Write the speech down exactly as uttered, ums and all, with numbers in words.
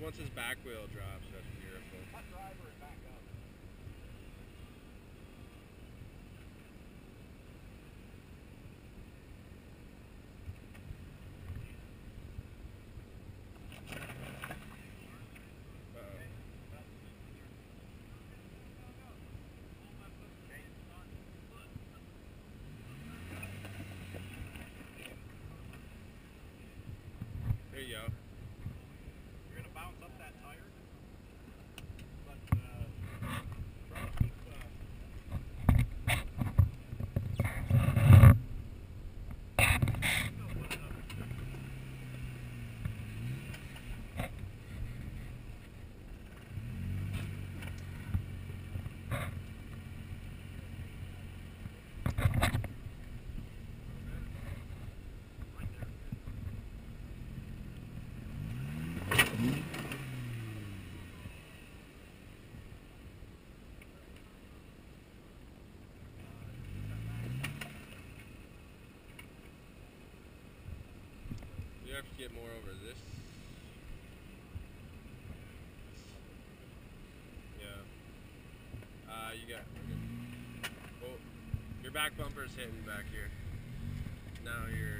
once his back wheel drops, that's beautiful. Cut driver and back up. There you go. You're gonna bounce up that tire, but uh, try to keep. You have to get more over this. Yeah. Uh, you got. Okay. Oh, your back bumper's hitting back here. Now you're.